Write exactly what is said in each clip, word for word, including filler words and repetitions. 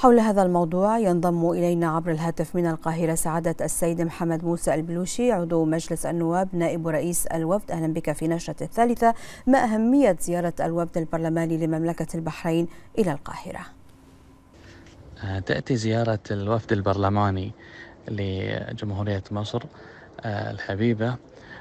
حول هذا الموضوع ينضم إلينا عبر الهاتف من القاهرة سعادة السيد محمد موسى البلوشي، عضو مجلس النواب نائب رئيس الوفد. أهلا بك في نشرة الثالثة. ما أهمية زيارة الوفد البرلماني لمملكة البحرين إلى القاهرة؟ تأتي زيارة الوفد البرلماني لجمهورية مصر الحبيبة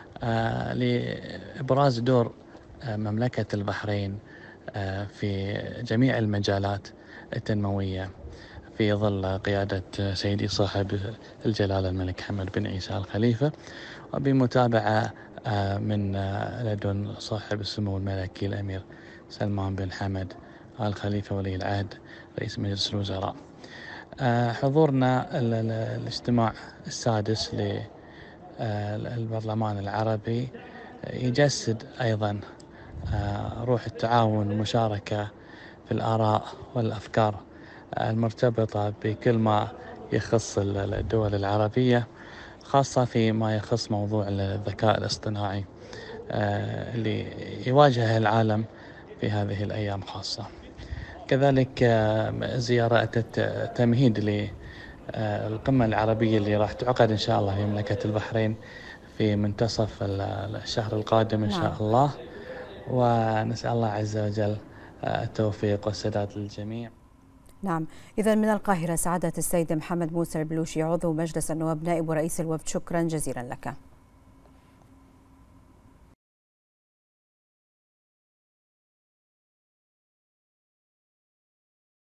لإبراز دور مملكة البحرين في جميع المجالات التنموية في ظل قيادة سيدي صاحب الجلالة الملك حمد بن عيسى آل خليفة، وبمتابعة من لدن صاحب السمو الملكي الأمير سلمان بن حمد آل خليفة ولي العهد رئيس مجلس الوزراء. حضورنا الاجتماع السادس للبرلمان العربي يجسد أيضا روح التعاون والمشاركة في الآراء والأفكار المرتبطة بكل ما يخص الدول العربية، خاصة فيما يخص موضوع الذكاء الاصطناعي اللي يواجهه العالم في هذه الأيام خاصة. كذلك زيارة تمهيد للقمة العربية اللي راح تعقد إن شاء الله في مملكة البحرين في منتصف الشهر القادم إن شاء الله، ونسأل الله عز وجل التوفيق والسداد للجميع. نعم، إذا من القاهرة سعادة السيد محمد موسى البلوشي، عضو مجلس النواب نائب رئيس الوفد، شكرا جزيلا لك.